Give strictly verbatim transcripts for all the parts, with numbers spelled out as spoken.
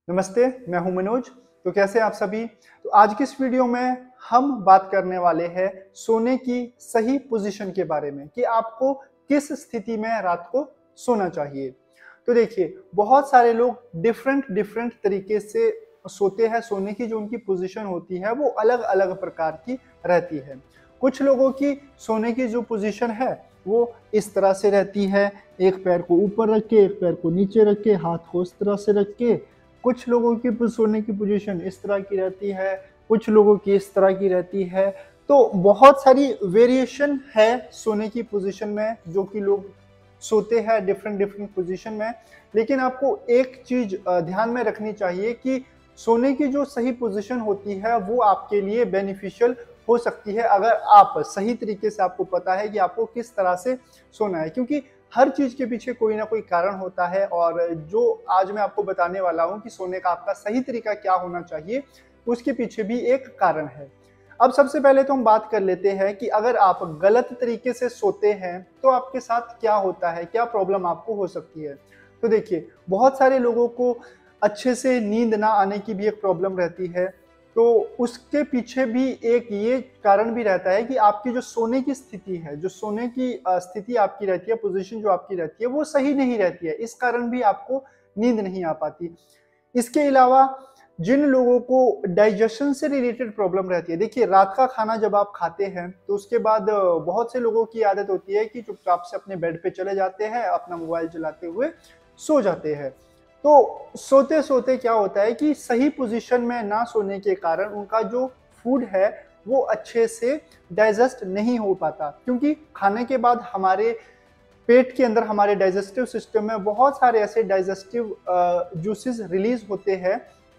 नमस्ते, मैं हूं मनोज। तो कैसे हैं आप सभी। तो आज की इस वीडियो में हम बात करने वाले हैं सोने की सही पोजीशन के बारे में कि आपको किस स्थिति में रात को सोना चाहिए। तो देखिए, बहुत सारे लोग डिफरेंट डिफरेंट तरीके से सोते हैं। सोने की जो उनकी पोजीशन होती है वो अलग अलग प्रकार की रहती है। कुछ लोगों की सोने की जो पोजीशन है वो इस तरह से रहती है, एक पैर को ऊपर रख के, एक पैर को नीचे रख के, हाथ को इस तरह से रख के। कुछ लोगों की सोने की पोजीशन इस तरह की रहती है, कुछ लोगों की इस तरह की रहती है। तो बहुत सारी वेरिएशन है सोने की पोजीशन में, जो कि लोग सोते हैं डिफरेंट डिफरेंट पोजीशन में। लेकिन आपको एक चीज ध्यान में रखनी चाहिए कि सोने की जो सही पोजीशन होती है वो आपके लिए बेनिफिशियल हो सकती है, अगर आप सही तरीके से, आपको पता है कि आपको किस तरह से सोना है। क्योंकि हर चीज के पीछे कोई ना कोई कारण होता है, और जो आज मैं आपको बताने वाला हूं कि सोने का आपका सही तरीका क्या होना चाहिए, उसके पीछे भी एक कारण है। अब सबसे पहले तो हम बात कर लेते हैं कि अगर आप गलत तरीके से सोते हैं तो आपके साथ क्या होता है, क्या प्रॉब्लम आपको हो सकती है। तो देखिए, बहुत सारे लोगों को अच्छे से नींद ना आने की भी एक प्रॉब्लम रहती है। तो उसके पीछे भी एक ये कारण भी रहता है कि आपकी जो सोने की स्थिति है, जो सोने की स्थिति आपकी रहती है, पोजीशन जो आपकी रहती है वो सही नहीं रहती है। इस कारण भी आपको नींद नहीं आ पाती। इसके अलावा जिन लोगों को डाइजेशन से रिलेटेड प्रॉब्लम रहती है, देखिए रात का खाना जब आप खाते हैं तो उसके बाद बहुत से लोगों की आदत होती है कि चुपचाप से अपने बेड पे चले जाते हैं, अपना मोबाइल चलाते हुए सो जाते हैं। तो सोते सोते क्या होता है कि सही पोजीशन में ना सोने के कारण उनका जो फूड है वो अच्छे से डाइजेस्ट नहीं हो पाता। क्योंकि खाने के बाद हमारे पेट के अंदर, हमारे डाइजेस्टिव सिस्टम में बहुत सारे ऐसे डाइजेस्टिव जूसेस रिलीज होते हैं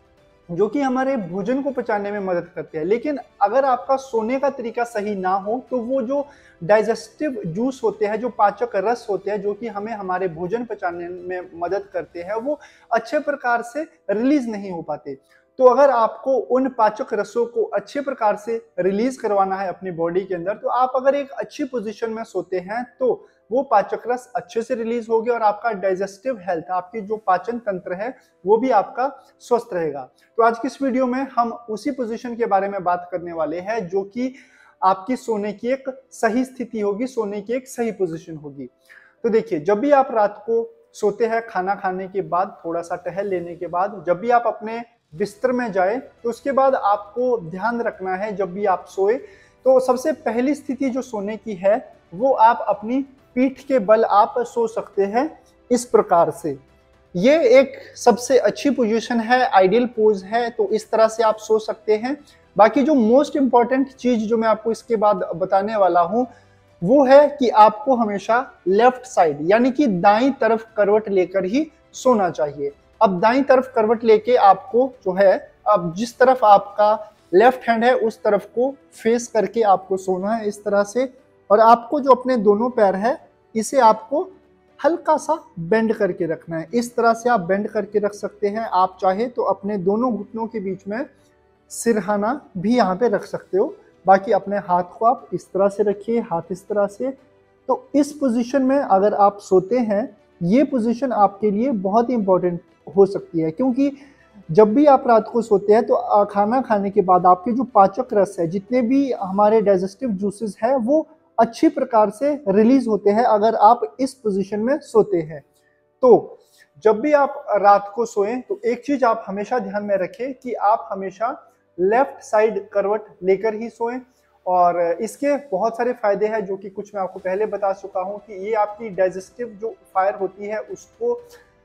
जो कि हमारे भोजन को पचाने में मदद करते हैं। लेकिन अगर आपका सोने का तरीका सही ना हो तो वो जो डाइजेस्टिव जूस होते हैं, जो पाचक रस होते हैं, जो कि हमें हमारे भोजन पचाने में मदद करते हैं, वो अच्छे प्रकार से रिलीज नहीं हो पाते। तो अगर आपको उन पाचक रसों को अच्छे प्रकार से रिलीज करवाना है अपनी बॉडी के अंदर, तो आप अगर एक अच्छी पोजीशन में सोते हैं तो वो पाचक रस अच्छे से रिलीज होगी और आपका डाइजेस्टिव हेल्थ, आपकी जो पाचन तंत्र है, वो भी आपका स्वस्थ रहेगा। तो आज की इस वीडियो में हम उसी पोजीशन के बारे में बात करने वाले हैं जो कि आपकी सोने की एक सही स्थिति होगी, सोने की एक सही पोजीशन होगी। तो देखिए, जब भी आप रात को सोते हैं, खाना खाने के बाद, थोड़ा सा टहल लेने के बाद, जब भी आप अपने बिस्तर में जाए तो उसके बाद आपको ध्यान रखना है, जब भी आप सोए तो सबसे पहली स्थिति जो सोने की है वो आप अपनी पीठ के बल आप सो सकते हैं इस प्रकार से। ये एक सबसे अच्छी पोजीशन है, आइडियल पोज है, तो इस तरह से आप सो सकते हैं। बाकी जो मोस्ट इंपॉर्टेंट चीज जो मैं आपको इसके बाद बताने वाला हूं वो है कि आपको हमेशा लेफ्ट साइड यानी कि दाईं तरफ करवट लेकर ही सोना चाहिए। अब दाईं तरफ करवट लेके आपको जो है, अब जिस तरफ आपका लेफ्ट हैंड है उस तरफ को फेस करके आपको सोना है इस तरह से। और आपको जो अपने दोनों पैर है इसे आपको हल्का सा बेंड करके रखना है। इस तरह से आप बेंड करके रख सकते हैं। आप चाहे तो अपने दोनों घुटनों के बीच में सिरहाना भी यहाँ पे रख सकते हो। बाकी अपने हाथ को आप इस तरह से रखिए, हाथ इस तरह से। तो इस पोजीशन में अगर आप सोते हैं, ये पोजीशन आपके लिए बहुत ही इंपॉर्टेंट हो सकती है। क्योंकि जब भी आप रात को सोते हैं तो खाना खाने के बाद आपके जो पाचक रस है, जितने भी हमारे डाइजेस्टिव जूसेस है, वो अच्छी प्रकार से रिलीज होते हैं अगर आप इस पोजीशन में सोते हैं। तो जब भी आप रात को सोएं तो एक चीज आप हमेशा ध्यान में रखें कि आप हमेशा लेफ्ट साइड करवट लेकर ही सोएं। और इसके बहुत सारे फायदे हैं जो कि कुछ मैं आपको पहले बता चुका हूं कि ये आपकी डाइजेस्टिव जो फायर होती है उसको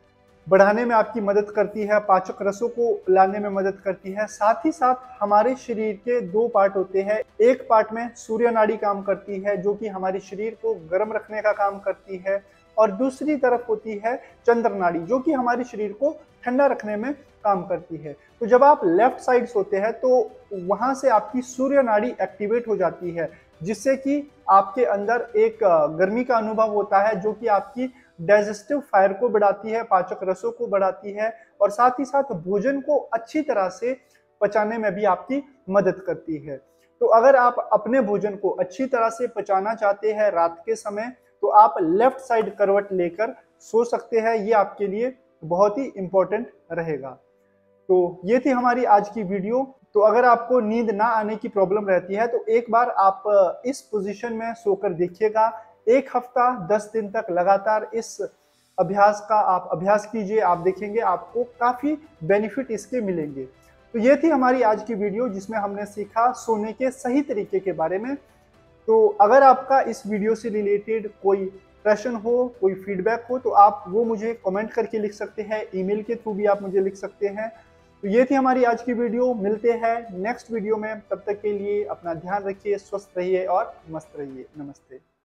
बढ़ाने में आपकी मदद करती है, पाचक रसों को लाने में मदद करती है। साथ ही साथ हमारे शरीर के दो पार्ट होते हैं, एक पार्ट में सूर्य नाड़ी काम करती है जो कि हमारे शरीर को गर्म रखने का काम करती है, और दूसरी तरफ होती है चंद्र नाड़ी जो कि हमारे शरीर को ठंडा रखने में काम करती है। तो जब आप लेफ्ट साइड सोते हैं तो वहां से आपकी सूर्य नाड़ी एक्टिवेट हो जाती है, जिससे कि आपके अंदर एक गर्मी का अनुभव होता है जो कि आपकी डाइजेस्टिव फायर को बढ़ाती है, पाचक रसों को बढ़ाती है, और साथ ही साथ भोजन को अच्छी तरह से पचाने में भी आपकी मदद करती है। तो अगर आप अपने भोजन को अच्छी तरह से पचाना चाहते हैं रात के समय, तो आप लेफ्ट साइड करवट लेकर सो सकते हैं। ये आपके लिए बहुत ही इंपॉर्टेंट रहेगा। तो ये थी हमारी आज की वीडियो। तो अगर आपको नींद ना आने की प्रॉब्लम रहती है तो एक बार आप इस पोजीशन में सोकर देखिएगा। एक हफ्ता दस दिन तक लगातार इस अभ्यास का आप अभ्यास कीजिए, आप देखेंगे आपको काफी बेनिफिट इसके मिलेंगे। तो ये थी हमारी आज की वीडियो जिसमें हमने सीखा सोने के सही तरीके के बारे में। तो अगर आपका इस वीडियो से रिलेटेड कोई प्रश्न हो, कोई फीडबैक हो, तो आप वो मुझे कमेंट करके लिख सकते हैं, ईमेल के थ्रू भी आप मुझे लिख सकते हैं। तो ये थी हमारी आज की वीडियो। मिलते हैं नेक्स्ट वीडियो में, तब तक के लिए अपना ध्यान रखिए, स्वस्थ रहिए और मस्त रहिए। नमस्ते।